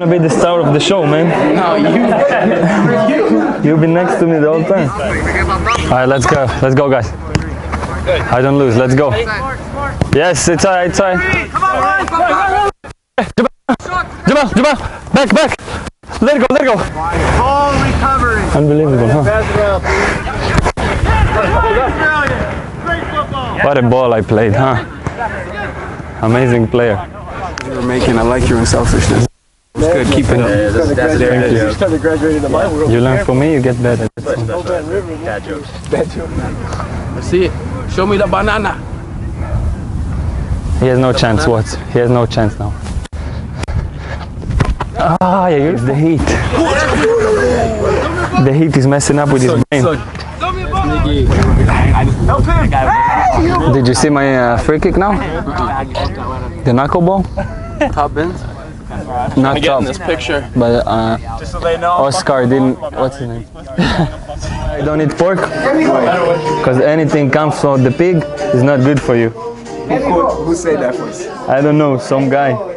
Be the star of the show, man. No, you. You've been next to me the whole time. Alright, let's go. Let's go, guys. I don't lose. Let's go. Yes, it's alright. It's alright. Jamal, back. Let it go. Ball recovery. Unbelievable, huh? What a ball I played, huh? Amazing player. You were making. I like your unselfishness. It's good. Keep it up. Thank you. He's kind of graduated in my world. You learn from me, you get better. Bad jokes. Bad jokes. Let's see it. Show me the banana. He has no chance, what? He has no chance now. Ah, yeah, it's the heat. The heat is messing up with his brain. Did you see my free kick now? The knuckleball? Top bins. Not Get top, in this picture. but Just so they know. Oscar didn't, what's his name? I don't eat pork, because anything comes from the pig is not good for you. Who said that voice? I don't know, some guy.